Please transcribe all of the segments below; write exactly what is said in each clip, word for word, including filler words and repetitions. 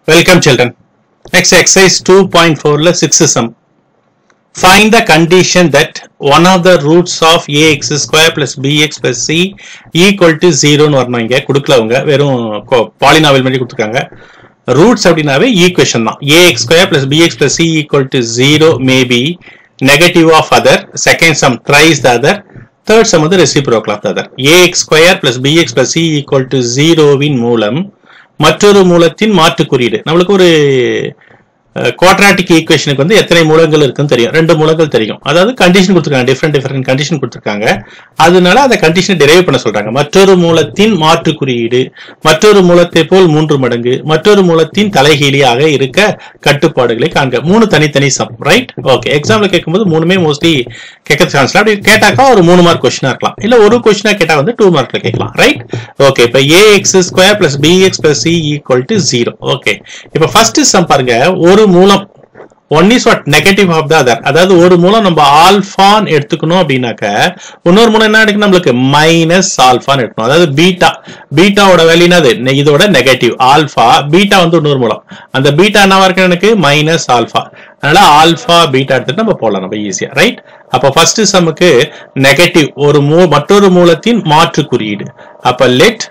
Welcome children. Next exercise two point four la sixth sum. Find the condition that one of the roots of ax square plus bx plus c equal to zero னு வரணும். இங்க கொடுக்கலவங்க வெறும் polynomial மாதிரி கொடுத்துருக்காங்க. Roots அப்படினாவே equation தான். ax square plus bx plus c equal to zero may be negative of other. Second sum thrice the other. Third sum வந்து reciprocal of the other. ax square plus bx plus c equal to zero வின் மூலம் மற்றொரு மூலத்தின் மாற்று குறியீடு. நம்மளுக்கு ஒரு quadratic ஈக்குவேஷனுக்கு வந்து எத்தனை மூலங்கள் இருக்குன்னு தெரியும். ரெண்டு மூலங்கள் தெரியும். அதாவது கண்டிஷன் கொடுத்துருக்காங்க. டிஃபரெண்ட் டிஃபரெண்ட் கண்டிஷன் கொடுத்துருக்காங்க. அதனால அந்த கண்டிஷனை டெரைவ் பண்ண சொல்றாங்க. மற்றொரு மூலத்தின் மாற்று குறியீடு மற்றொரு மூலத்தை போல் மூன்று மடங்கு மற்றொரு மூலத்தின் தலைகீழியாக இருக்க கட்டுப்பாடுகளை காண்க. மூணு தனித்தனி சம். ரைட்? ஓகே. எக்ஸாம்ல கேட்கும்போது மூணுமே மோஸ்ட்லி கேட்க சான்ஸ். அப்படி கேட்டாக்கா ஒரு மூணு மார்க் கொஸ்டினா இருக்கலாம். இல்ல ஒரு கொஸ்டினா கேட்டா வந்து டூ மார்க்ல கேட்கலாம். ரைட்? ஓகே. இப்ப ax square plus bx plus c equal to zero. Okay. இப்ப ஃபர்ஸ்ட் சம் பாருங்க. ஒரு மூலம் one is what negative of the other. அதாவது ஒரு மூலம் நம்ம ஆல்பான்னு எடுத்துக்கணும் அப்படின்னாக்க இன்னொரு மூலம் என்ன எடுக்கணும் நம்மளுக்கு மைனஸ் ஆல்பான்னு எடுக்கணும். அதாவது பீட்டா பீட்டாவோட வேல்யூ என்னது இதோட நெகட்டிவ் ஆல்பா பீட்டா வந்து இன்னொரு மூலம் அந்த பீட்டா என்னவா இருக்கு எனக்கு மைனஸ் ஆல்பா. அதனால ஆல்பா பீட்டா எடுத்துட்டு நம்ம போடலாம் நம்ம ஈஸியா. ரைட்? அப்ப ஃபர்ஸ்ட் சம்முக்கு நெகட்டிவ் ஒரு மூ மற்றொரு மூலத்தின் மாற்று குறியீடு. அப்ப let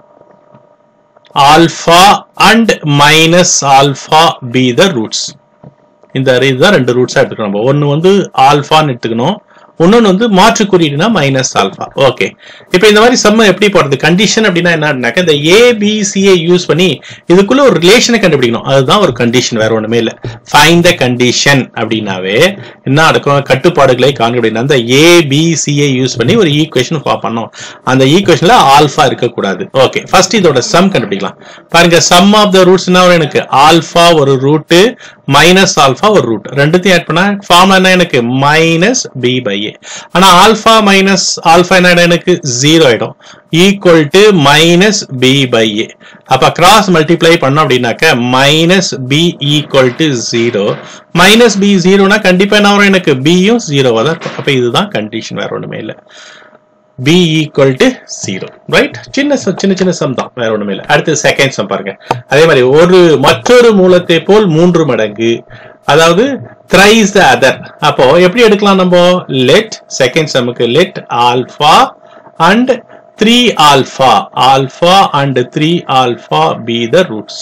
alpha and minus alpha be the roots. இந்த இதுதான் ரெண்டு ரூட்ஸா எடுத்துக்கணும். ஒன்னு வந்து ஆல்பான்னு எடுத்துக்கணும். இன்னொன்னு வந்து மாற்று குறியீடுனா மைனஸ் ஆல்பா. ஓகே. இப்போ இந்த மாதிரி சம்ம எப்படி போடுறது? கண்டிஷன் அப்படின்னா என்னன்னாக்க இந்த ஏபிசியை யூஸ் பண்ணி இதுக்குள்ள ஒரு ரிலேஷனை கண்டுபிடிக்கணும். அதுதான் ஒரு கண்டிஷன், வேற ஒண்ணுமே இல்லை. ஃபைண்ட் த கண்டிஷன் அப்படின்னாவே என்ன நடக்கும்? கட்டுப்பாடுகளை காண்க அப்படின்னா அந்த ஏபிசியை யூஸ் பண்ணி ஒரு ஈக்குவேஷன் ஃபார்ம் பண்ணோம். அந்த ஈக்குவேஷன்ல ஆல்பா இருக்கக்கூடாது. ஓகே. ஃபர்ஸ்ட் இதோட சம் கண்டுபிடிக்கலாம். பாருங்க, சம் ஆஃப் த ரூட்ஸ் என்ன எனக்கு ஆல்பா ஒரு ரூட்டு மைனஸ் ஆல்பா ஒரு ரூட் ரெண்டுத்தையும் ஆட் பண்ணா ஃபார்முலா என்ன எனக்கு மைனஸ் பி பை ஏ. ஆனா ஆல்பா மைனஸ் ஆல்பா என்ன எனக்கு ஜீரோ ஆயிடும் equal to minus B by A. அப்ப கிராஸ் மல்டிப்ளை பண்ணோம் அப்படின்னாக்க minus B equal to zero. Minus B ஜீரோனா கண்டிப்பா என்ன வரும் எனக்கு பியும் ஜீரோவா தான் இருக்கும். அப்ப இதுதான் கண்டிஷன், வேற ஒண்ணுமே இல்லை. b equal to zero. Right? சின்ன சின்ன சின்ன சம் தான், வேற ஒண்ணுமே இல்லை. அடுத்து செகண்ட் சம் பாருங்க. அதே மாதிரி ஒரு மற்றொரு மூலத்தை போல் மூன்று மடங்கு, அதாவது thrice the other. அப்போ எப்படி எடுக்கலாம் நம்ம? லெட் செகண்ட் சம்முக்கு let alpha and three alpha alpha and three alpha be the roots.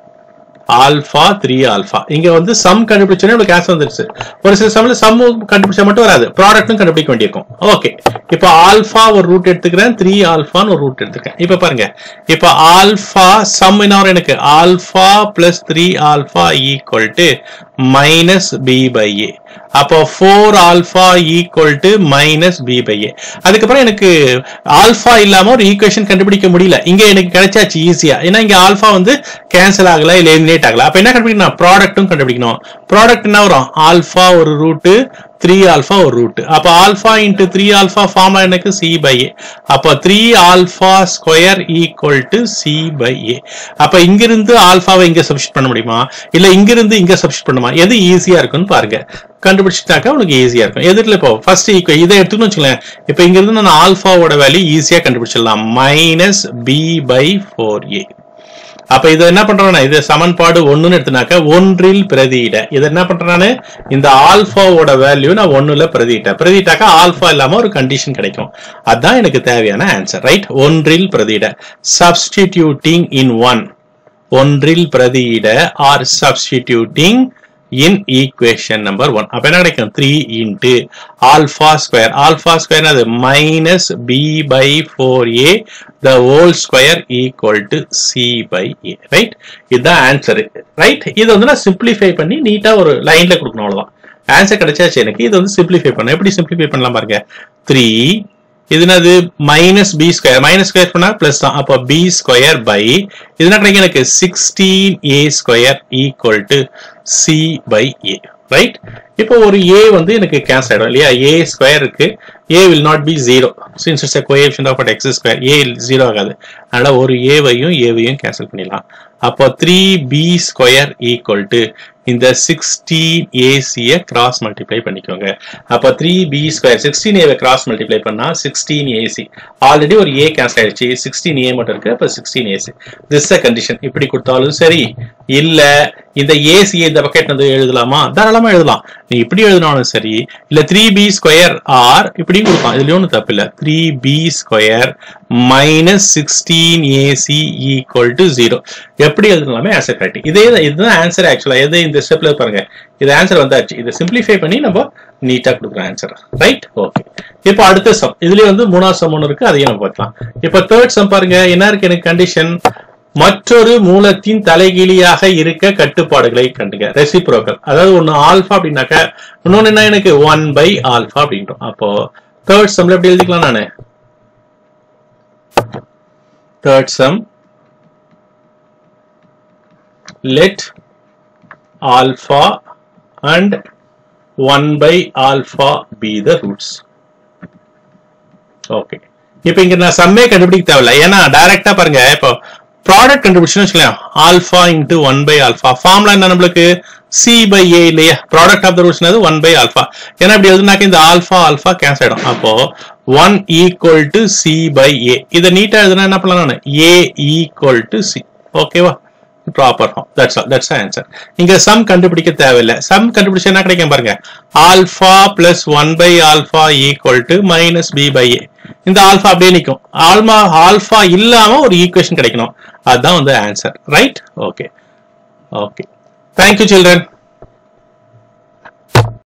Alpha three alpha. இங்க வந்து சம் கண்டுபிடிச்சோன்னே உங்களுக்கு ஆன்சர் வந்துருச்சு. ஒரு சில சம்ல சம் கண்டுபிடிச்சா மட்டும் வராது, ப்ராடக்ட்டும் கண்டுபிடிக்க வேண்டியிருக்கும். ஓகே. இப்போ ஆல்பா ஒரு ரூட் எடுத்துக்கிறேன், த்ரீ ஆல்பான்னு ஒரு ரூட் எடுத்துக்கிறேன். இப்ப பாருங்க, இப்போ ஆல்பா சம் என்ன வரும் எனக்கு? Alpha plus three alpha equal to minus B by A. அப்போ four alpha equal to minus B by A. அதுக்கப்புறம் எனக்கு ஆல்பா இல்லாம ஒரு ஈக்குவேஷன் கண்டுபிடிக்க முடியல. இங்க எனக்கு கிடைச்சாச்சு ஈஸியா. ஏன்னா இங்க ஆல்பா வந்து கேன்சல் ஆகல, இல்ல எலிமினேட் ஆகல. அப்ப என்ன கண்டுபிடிக்கணும்? ப்ராடக்ட்டும் கண்டுபிடிக்கணும். ப்ராடக்ட் என்ன வரும்? ஆல்பா ஒரு ரூட்டு த்ரீ ஆல்பா ஒரு ரூட். அப்ப alpha into three alpha formula எனக்கு சி பை ஏ. அப்ப three alpha square equal to C by A. அப்ப இங்கிருந்து ஆல்பாவை இங்க சப்ஸ்டிட் பண்ண முடியுமா, இல்ல இங்கிருந்து இங்க சப்ஸ்டிட் பண்ணுமா? எது ஈஸியா இருக்குன்னு பாருங்க. கண்டுபிடிச்சிட்டாக்கா உங்களுக்கு ஈஸியா இருக்கும். எதுல இப்போ ஃபர்ஸ்ட் ஈக்குவல் இதை எடுத்துக்கணும் வச்சுக்கோங்களேன். இப்ப இங்க இருந்து நான் ஆல்பாவோட வேல்யூ ஈஸியா கண்டுபிடிச்சிடலாம். Minus B by four A. அப்ப இதை என்ன பண்றானே, இது சமன்பாடு ஒண்ணுன்னு எடுத்துனாக்க ஒன்றில் பிரதியிட. இதை என்ன பண்றானு, இந்த ஆல்பாவோட வேல்யூ நான் ஒண்ணுல பிரதியிட்டேன். பிரதியிட்டாக்கா ஆல்பா இல்லாம ஒரு கண்டிஷன் கிடைக்கும். அதுதான் எனக்கு தேவையான ஆன்சர். ரைட்? ஒன்றில் பிரதியிட. Substituting in one. ஒன்றில் பிரதியிட or substituting in equation number one. அப்ப என்ன கிடைக்கும்? Three into alpha square. alpha square அது minus b by four a the whole square equal to c by a. Right? இதுதான் answer. Right? இது வந்து நான் சிம்பிளிஃபை பண்ணி நீட்டா ஒரு லைன்ல கொடுக்கணும். அவ்வளவுதான். ஆன்சர் கிடைச்சாச்சு எனக்கு. இது வந்து சிம்பிளிஃபை பண்ண எப்படி சிம்பிளிஃபை பண்ணலாம் பாருங்க. த்ரீ இது என்னது? Minus B square. Minus square பண்ணா பிளஸ் தான். அப்போ பி ஸ்கொயர் பை இது என்ன கிடைக்கும் எனக்கு? Sixteen A square equal to C by A. Right? இப்போ ஒரு ஏ வந்து எனக்கு கேன்சல் ஆயிடும் இல்லையா? ஏ ஸ்கொயர் இருக்கு. A will not be zero since it's a coefficient of x square. A zero ஆகாது. அதனால ஒரு ஏவையும் ஏவையும் கேன்சல் பண்ணிடலாம். அப்போ three B square equal to இந்த sixteen A C ய கிராஸ் மல்டிப்ளை பண்ணிக்கோங்க. அப்ப three B square sixteen A வை கிராஸ் மல்டிப்ளை பண்ணா sixteen A C. ஆல்ரெடி ஒரு A கேன்சல் ஆயிடுச்சு. sixteen A மட்டும் இருக்கு. அப்ப sixteen A C. This a condition. இப்படி கொடுத்தாலும் சரி, இல்ல இந்த A C இந்த பக்கெட் வந்து எழுதலாமா? தாராளமா எழுதலாம். நீ இப்படி எழுதினாலும் சரி, இல்ல three B ஸ்கொயர் ஆர் இப்படி கொடுக்கலாம். இதுல ஒன்றும் தப்பு இல்ல. three B square minus sixteen A C equal to zero. எப்படி எழுதலாமே ஆன்சர் கரெக்ட். இதே இதுதான் ஆன்சர் ஆக்சுவலா. எது இந்த ஸ்டெப்ல பாருங்க. இது ஆன்சர் வந்தாச்சு. இதை சிம்பிளிஃபை பண்ணி நம்ம நீட்டா கொடுக்குற ஆன்சர். ரைட்? ஓகே. இப்போ அடுத்த சம். இதுலயே வந்து மூணாவது சம் ஒன்று இருக்கு. அதையும் நம்ம பார்க்கலாம். இப்போ தேர்ட் சம் பாருங்க. என்ன இருக்கு எனக்கு கண்டிஷன்? மற்றொரு மூலத்தின் தலைகீழியாக இருக்க கட்டுப்பாடுகளை கண்டுங்க. ரெசிப்ரோக்கல். அதாவது ஒன்னு ஆல்பா அப்படின்னாக்க இன்னொன்னு என்ன எனக்கு ஒன் பை ஆல்பா அப்படின்றோம். அப்போ தேர்ட் சம்ல எப்படி எழுதிக்கலாம் நானு? Third sum, let alpha and one by alpha be the roots. Okay. இப்போ இங்க நான் சம்மே கண்டுபிடிக்க தேவையில்லை. ஏன்னா டைரக்டா பாருங்க, இப்போ ப்ராடக்ட் கண்டுபிடிச்சுன்னு வச்சுக்கலாம். Alpha into one by alpha. Formula என்ன நம்மளுக்கு? சி பை ஏ இல்லையா? Product of the roots one by alpha. ஏன்னா இப்படி எழுதுனாக்க இந்த ஆல்பா ஆல்பா கேன்சல் ஆயிடும். அப்போ one equal to C by A. இதை நீட்டா எழுதுனா என்ன பண்ணலாம் நான்? A equal to C. ஓகேவா? Proper form. That's all. That's answer. இங்க சம் கண்டுபிடிக்க தேவையில்லை. சம் கண்டுபிடிச்சா என்ன கிடைக்கும் பாருங்க. Alpha plus one by alpha equal to minus B by A. இந்த ஆல்பா அப்படியே நிற்கும். ஆல்மா ஆல்பா இல்லாம ஒரு ஈக்குவேஷன் கிடைக்கணும். அதுதான் வந்து answer. Right? Okay. Okay. Thank you children.